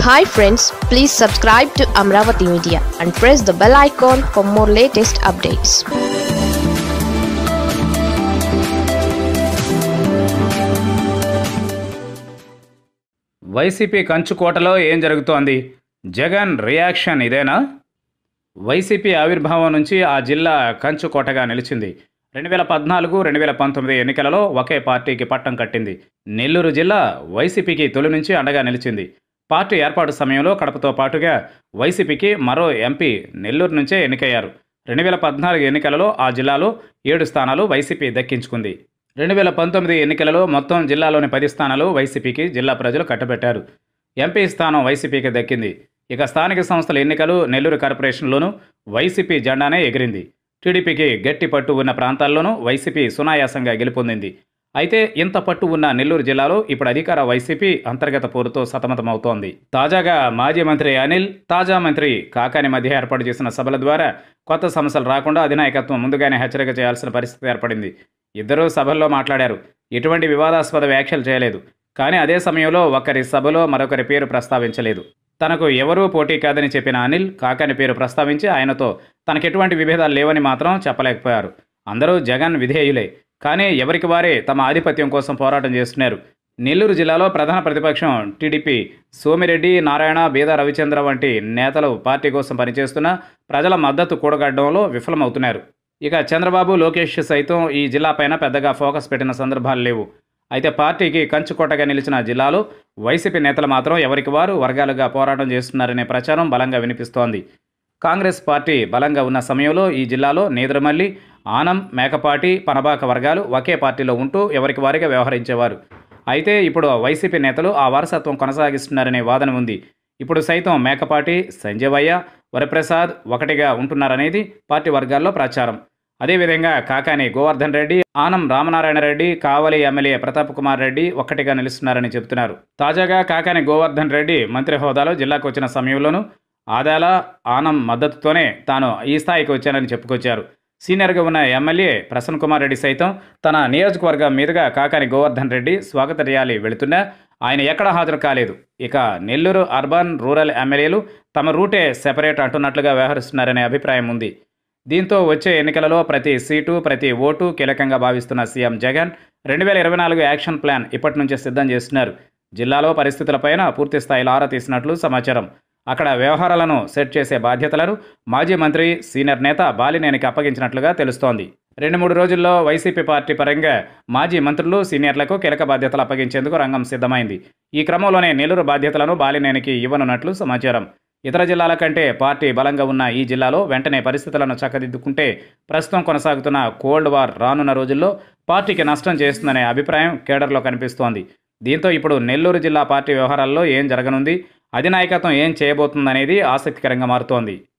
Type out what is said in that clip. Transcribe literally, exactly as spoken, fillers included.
Hi friends, please subscribe to Amaravathi Media and press the bell icon for more latest updates. Y C P కంచుకోటలో ఏం జరుగుతోంది? Jagan reaction ఇదేనా? Y C P ఆవిర్భావం నుంచి ఆ జిల్లా కంచుకోటగా నిలిచింది. రెండు వేల పద్నాలుగు రెండు వేల పంతొమ్మిది ఎన్నికలలో ఒకే పార్టీకి పట్టం కట్టింది. నెల్లూరు జిల్లా Y C Pకి తొలి నుంచి అండగా నిలిచింది. పార్టీ ఏర్పాటు సమయంలో కడపతో పాటుగా Y C Pకి మరో ఎంపీ నెల్లూరు నుంచే ఎన్నికయ్యారు. రెండు వేల పద్నాలుగు ఎన్నికలలో ఆ జిల్లాలో ఏడు స్థానాలు Y C P దక్కించుకుంది. రెండు వేల పంతొమ్మిది ఎన్నికలలో మొత్తం జిల్లాలోని పది స్థానాలు Y C Pకి జిల్లా ప్రజలు కట్టబెట్టారు. ఎంపీ స్థానం Y C Pకి దక్కింది. ఇక స్థానిక సంస్థల ఎన్నికలు నెల్లూరు కార్పొరేషన్లోనూ Y C P జెండానే ఎగిరింది. టీడీపీకి గట్టి పట్టు ఉన్న ప్రాంతాల్లోనూ Y C P సునాయాసంగా గెలుపొందింది. అయితే ఇంత పట్టు ఉన్న నెల్లూరు జిల్లాలో ఇప్పుడు అధికార Y C P అంతర్గత పోరుతో సతమతమవుతోంది. తాజాగా మాజీ మంత్రి అనిల్, తాజా మంత్రి కాకాని మధ్య ఏర్పాటు చేసిన సభల ద్వారా కొత్త సమస్యలు రాకుండా అధినాయకత్వం ముందుగానే హెచ్చరిక చేయాల్సిన పరిస్థితి ఏర్పడింది. ఇద్దరూ సభల్లో మాట్లాడారు. ఎటువంటి వివాదాస్పద వ్యాఖ్యలు చేయలేదు. కానీ అదే సమయంలో ఒకరి సభలో మరొకరి పేరు ప్రస్తావించలేదు. తనకు ఎవరూ పోటీ కాదని చెప్పిన అనిల్ కాకాని పేరు ప్రస్తావించి ఆయనతో తనకెటువంటి విభేదాలు లేవని మాత్రం చెప్పలేకపోయారు. అందరూ జగన్ విధేయులే. కానీ ఎవరికి వారే తమ ఆధిపత్యం కోసం పోరాటం చేస్తున్నారు. నెల్లూరు జిల్లాలో ప్రధాన ప్రతిపక్షం టీడీపీ సోమిరెడ్డి, నారాయణ, బీద రవిచంద్ర వంటి నేతలు పార్టీ కోసం పనిచేస్తున్న ప్రజల మద్దతు కూడగట్టడంలో విఫలమవుతున్నారు. ఇక చంద్రబాబు, లోకేష్ సైతం ఈ జిల్లాపైన పెద్దగా ఫోకస్ పెట్టిన సందర్భాలు లేవు. అయితే పార్టీకి కంచుకోటగా నిలిచిన జిల్లాలో Y C P నేతలు మాత్రం ఎవరికి వారు వర్గాలుగా పోరాటం చేస్తున్నారనే ప్రచారం బలంగా వినిపిస్తోంది. కాంగ్రెస్ పార్టీ బలంగా ఉన్న సమయంలో ఈ జిల్లాలో నేదురుమల్లి, ఆనం, మేకపాటి, పనబాక వర్గాలు ఒకే పార్టీలో ఉంటూ ఎవరికి వారిగా వ్యవహరించేవారు. అయితే ఇప్పుడు Y C P నేతలు ఆ వారసత్వం కొనసాగిస్తున్నారనే వాదన ఉంది. ఇప్పుడు సైతం మేకపాటి, సంజయవయ్య, వరప్రసాద్ ఒకటిగా ఉంటున్నారనేది పార్టీ వర్గాల్లో ప్రచారం. అదేవిధంగా కాకాని గోవర్ధన్ రెడ్డి, ఆనం రామనారాయణ రెడ్డి, కావలి ఎమ్మెల్యే ప్రతాప్ కుమార్ రెడ్డి ఒక్కటిగా నిలుస్తున్నారని చెబుతున్నారు. తాజాగా కాకాని గోవర్ధన్ రెడ్డి మంత్రి హోదాలో జిల్లాకు వచ్చిన సమయంలోనూ ఆదాల, ఆనం మద్దతుతోనే తాను ఈ స్థాయికి వచ్చానని చెప్పుకొచ్చారు. సీనియర్గా ఉన్న ఎమ్మెల్యే ప్రసన్న కుమార్ రెడ్డి సైతం తన నియోజకవర్గం మీదుగా కాకాని గోవర్ధన్ రెడ్డి స్వాగత ర్యాలీ వెళుతున్నా ఆయన ఎక్కడా హాజరు కాలేదు. ఇక నెల్లూరు అర్బన్, రూరల్ ఎమ్మెల్యేలు తమ రూటే సెపరేట్ అంటున్నట్లుగా వ్యవహరిస్తున్నారనే అభిప్రాయం ఉంది. దీంతో వచ్చే ఎన్నికలలో ప్రతి సీటు, ప్రతి ఓటు కీలకంగా భావిస్తున్న సీఎం జగన్ రెండు వేల ఇరవై నాలుగు యాక్షన్ ప్లాన్ ఇప్పటి నుంచే సిద్ధం చేస్తున్నారు. జిల్లాలో పరిస్థితులపైన పూర్తి స్థాయిలో ఆరా తీసినట్లు సమాచారం. అక్కడ వ్యవహారాలను సెట్ చేసే బాధ్యతలను మాజీ మంత్రి, సీనియర్ నేత బాలినేనికి అప్పగించినట్లుగా తెలుస్తోంది. రెండు మూడు రోజుల్లో Y C P పార్టీ పరంగా మాజీ మంత్రులు, సీనియర్లకు కీలక బాధ్యతలు అప్పగించేందుకు రంగం సిద్ధమైంది. ఈ క్రమంలోనే నెల్లూరు బాధ్యతలను బాలినేనికి ఇవ్వనున్నట్లు సమాచారం. ఇతర జిల్లాల కంటే పార్టీ బలంగా ఉన్న ఈ జిల్లాలో వెంటనే పరిస్థితులను చక్కదిద్దుకుంటే ప్రస్తుతం కొనసాగుతున్న కోల్డ్ వార్ రానున్న రోజుల్లో పార్టీకి నష్టం చేస్తుందనే అభిప్రాయం కేడర్లో కనిపిస్తోంది. దీంతో ఇప్పుడు నెల్లూరు జిల్లా పార్టీ వ్యవహారాల్లో ఏం జరగనుంది, అధినాయకత్వం ఏం చేయబోతుందనేది ఆసక్తికరంగా మారుతోంది.